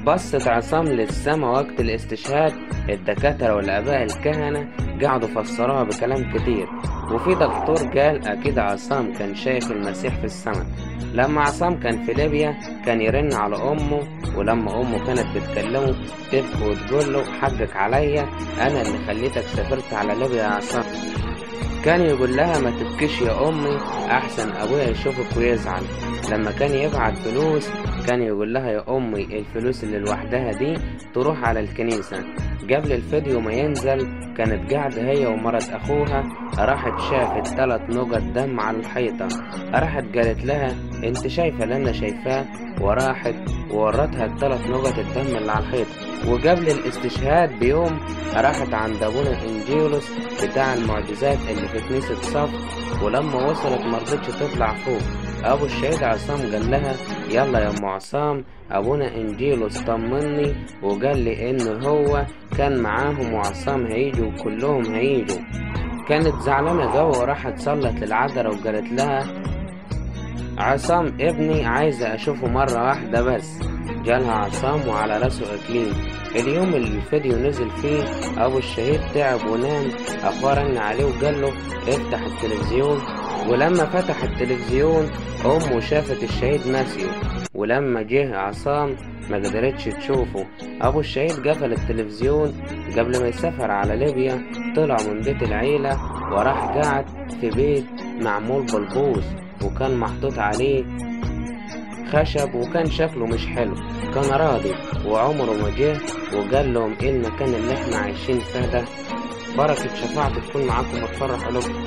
بصت عصام للسما وقت الاستشهاد. الدكاترة والآباء الكهنة قعدوا فسروها بكلام كتير، وفي دكتور قال أكيد عصام كان شايف المسيح في السماء. لما عصام كان في ليبيا كان يرن على أمه، ولما أمه كانت بتكلمه تبكي وتقول له حقك عليا، أنا اللي خليتك سافرت على ليبيا يا عصام. كان يقول لها ما تبكيش يا أمي، أحسن أبويا يشوفك ويزعل. لما كان يبعت فلوس كان يقول لها يا أمي الفلوس اللي لوحدها دي تروح على الكنيسة. قبل الفيديو ما ينزل كانت قاعدة هي ومرت أخوها، راحت شافت 3 نقط دم على الحيطة. راحت قالت لها انت شايفة اللي أنا شايفاه، وراحت وورتها ال3 نقط الدم اللي على الحيطة. وقبل الاستشهاد بيوم راحت عند أبونا إنجيلوس بتاع المعجزات اللي في كنيسة صف، ولما وصلت مرضتش تطلع فوق. أبو الشهيد عصام قال لها يلا يا أم عصام، أبونا إنجيلوس طمني وقال لي إن هو كان معاهم وعصام هيجوا وكلهم هيجوا. كانت زعلانة جوه وراحت صلت للعذراء وقالت لها عصام ابني عايزة أشوفه مرة واحدة بس. جالها عصام وعلى راسه إكليل. اليوم اللي الفيديو نزل فيه أبو الشهيد تعب ونام. أخوه رن عليه وقال له افتح التلفزيون، ولما فتح التلفزيون أمه شافت الشهيد ماسيو. ولما جه عصام ما قدرتش تشوفه. أبو الشهيد قفل التلفزيون قبل ما يسافر على ليبيا. طلع من بيت العيلة وراح قعد في بيت معمول بالبوص، وكان محطوط عليه خشب، وكان شكله مش حلو. كان راضي وعمره ما جه وقال لهم ايه المكان اللي احنا عايشين فيه ده. بركة شفاعته تكون معاكم وتفرح قلوبكم.